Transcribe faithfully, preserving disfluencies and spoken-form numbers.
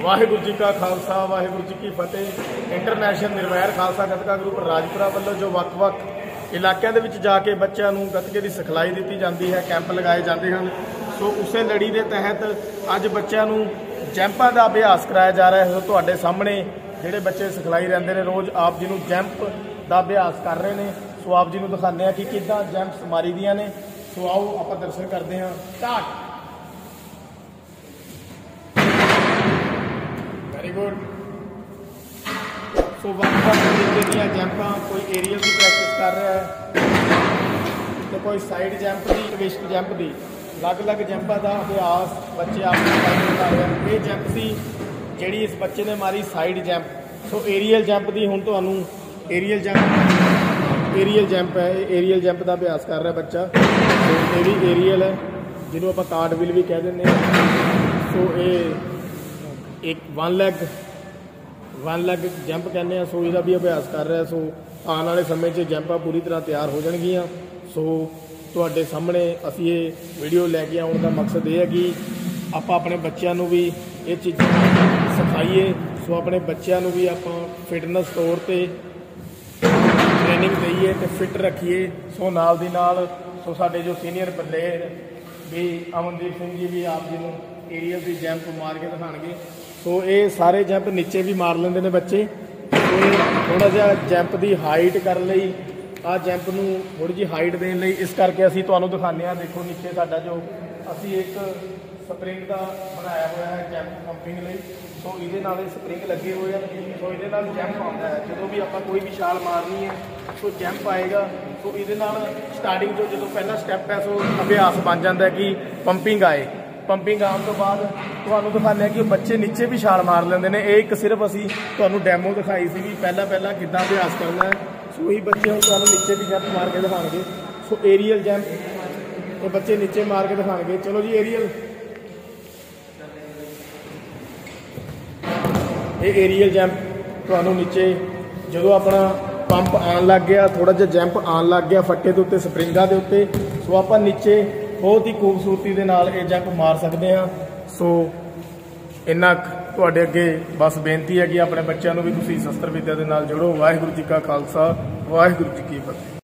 वाहिगुरू जी का खालसा वाहिगुरू जी की फतेह। इंटरनेशनल निर्वैर खालसा गतका ग्रुप राजपुरा वालों जो ਵੱਖ-ਵੱਖ इलाकों के जाके बच्चों को गतके की सिखलाई दी जाती है, कैंप लगाए जाते हैं। सो उस लड़ी के तहत अज बच्चों को जैंपा का अभ्यास कराया जा रहा है। तो तुहाडे सामने जोड़े बच्चे सिखलाई लेंदे ने रोज़ आप जी को जैंप का अभ्यास कर रहे हैं। सो आप जी को दिखाने कि किदां जैंप्स मारी दियां ने। सो आओ आप दर्शन करते हैं। स्टार्ट। Very good. सो ਵੱਖ-ਵੱਖ तरीके ਦੀਆਂ जैंपा, कोई एरियल की प्रैक्टिस कर रहा है तो कोई साइड जैंप की, ट्विस्ट जैंप की, अलग अलग जैंपा का अभ्यास बच्चे आप कर रहे हैं। ये जैंप सी जी इस बच्चे ने मारी साइड जैंप। सो एरियल जैंप की हुण तुहानूं एरियल जैंप एरियल जैंप है, एरियल जैंप का अभ्यास कर रहा है बच्चा। तो ये भी एरियल है जिन्हों आप कार्ड विल भी कह दें। सो ये एक one leg one leg jump कहने हैं। सो इसका भी अभ्यास कर रहा है। सो आने वाले समय में जंपा पूरी तरह तैयार हो जाएगियाँ। सो तुहाडे सामने असी ये वीडियो लैके आने का मकसद ये है कि आप अपने बच्चों को भी ये चीज़ें सिखाइए। सो अपने बच्चों को भी आप फिटनेस तौर पर ट्रेनिंग दईए तो फिट रखिए। सो नाल दी नाल सो साडे जो सीनियर प्लेयर भी अमनदीप सिंह जी भी आप जी को एरियल की जंप मार के दिखाएंगे। सो ये सारे जंप नीचे भी मार लेंगे ने बच्चे। तो थोड़ा जहा जंप की हाइट करने लई आ जंप नूं थोड़ी जी हाइट देने लई इस करके असीं तुहानूं दिखाने आ। देखो नीचे साडा जो असीं एक स्प्रिंग का बनाया हुआ है जंप पंपिंग लई। सो इहदे नाल स्प्रिंग लगे हुए हैं। सो इहदे नाल जंप आउंदा है जो भी आपां कोई भी छाल मारनी है सो जंप आएगा। सो इहदे नाल स्टार्टिंग जो जो पहला स्टैप है सो अभ्यास बन जाता है कि पंपिंग आए। पंपिंग आने तो बाद तुहानूं दिखाने कि बच्चे नीचे भी छाल मार लेंदे ने। एक सिर्फ असीं तुहानूं डैमो दिखाई सी भी पहला पहला किद्दां अभ्यास करना है। सो ही बच्चे हुण तुहानूं नीचे भी जंप मार के दिखाएंगे। सो एरियल जंप तो बच्चे नीचे मार के दिखाएंगे। चलो जी एरियल ये एरियल जंप तुहानूं नीचे जो अपना पंप आन लग गया, थोड़ा जिहा जंप आन लग गया फट्टे के उत्ते स्प्रिंगा के उत्ते। सो आपां नीचे बहुत ही खूबसूरती के नाल ये जंप मार सकते हैं। सो इन्ना तुहाडे अगे बस बेनती है कि अपने बच्चों को भी तुसीं शस्त्र विद्या के नाल जोड़ो। वाहिगुरू जी का खालसा वाहिगुरू जी की फतेह।